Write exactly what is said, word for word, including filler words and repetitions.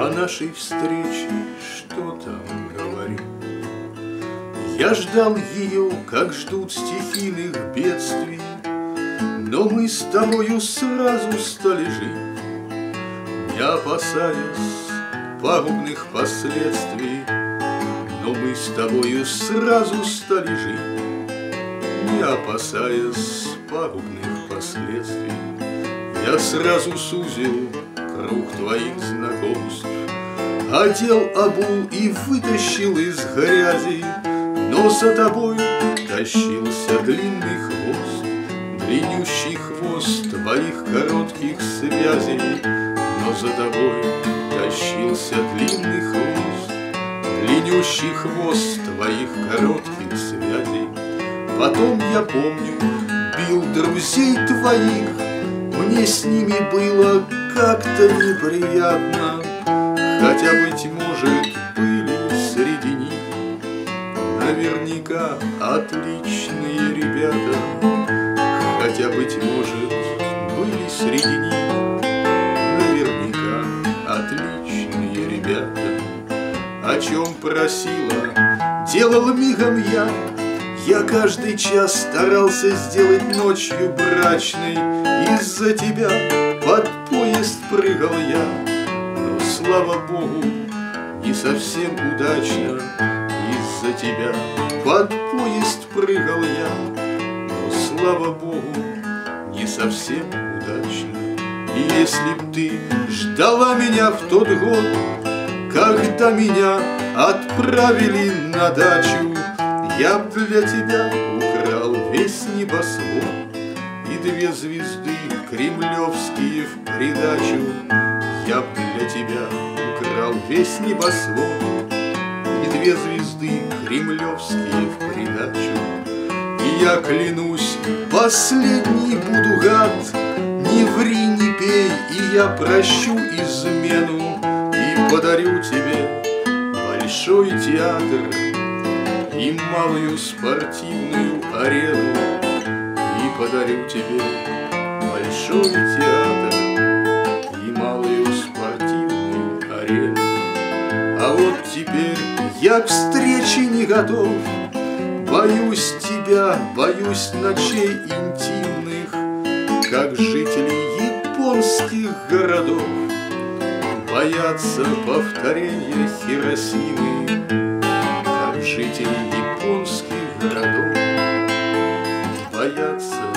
о нашей встрече что там говорить. Я ждал ее, как ждут стихийных бедствий, но мы с тобою сразу стали жить, не опасаясь пагубных последствий. Но мы с тобою сразу стали жить, не опасаясь пагубных последствий. Я сразу сузил круг твоих знакомств, одел, обул и вытащил из грязи, но за тобой тащился длинный хвост, длиннющий хвост твоих коротких связей. Но за тобой тащился длинный хвост, длиннющий хвост твоих коротких связей. Потом, я помню, бил друзей твоих, мне с ними было как-то неприятно, хотя, быть может, были среди них наверняка отличные ребята, хотя, быть может, были среди них наверняка отличные ребята. О чем просила, делал мигом я. Я каждый час старался сделать ночью брачной. Из-за тебя под поезд прыгал я, но, слава богу, не совсем удачно. Из-за тебя под поезд прыгал я, но, слава богу, не совсем удачно. И если б ты ждала меня в тот год, когда меня отправили на дачу, я б для тебя украл весь небосвод и две звезды кремлевские в придачу. Я б для тебя украл весь небосвод и две звезды кремлевские в придачу. И я клянусь, последний буду гад, не ври, не пей, и я прощу измену и подарю тебе большой театр и малую спортивную арену, и подарю тебе большой театр и малую спортивную арену. А вот теперь я к встрече не готов, боюсь тебя, боюсь ночей интимных, как жители японских городов боятся повторения Хиросимы, как жители японских городов боятся